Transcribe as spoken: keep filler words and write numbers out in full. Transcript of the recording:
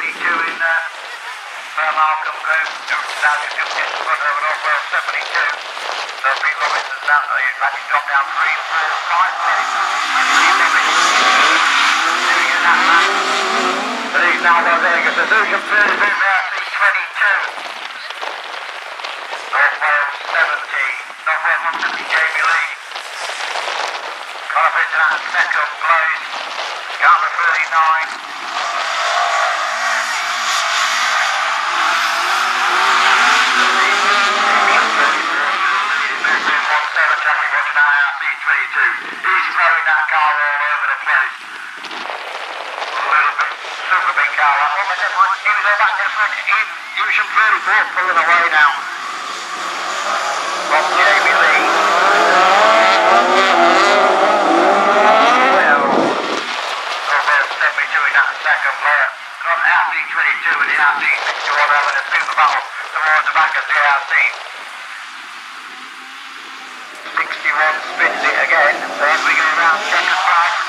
thirty-two in uh, Fair Malcolm Group. Now just up against the front over North Wales seventy-two. So Pete Robinson's down, uh, he's had his drop down three, four, five minutes. And Pete Robinson doing it that man. But he's now got Vegas. The Suzuki thirty-four R C twenty-two. North Wales seventy. North Wales one fifty Jamie Lee. Connor Vincent at second place. Garner thirty-nine. He's throwing that car all over the place. A little bit, super big car. That one, but never mind. He was all back to the front. He, he was from thirty-four pulling away now. From Jamie Lee. Well, North seventy-two in that second player. Got R C twenty-two and the R C sixty-one having a super battle towards the back of the R C. sixty-one spins it again, so as we go around checker flag.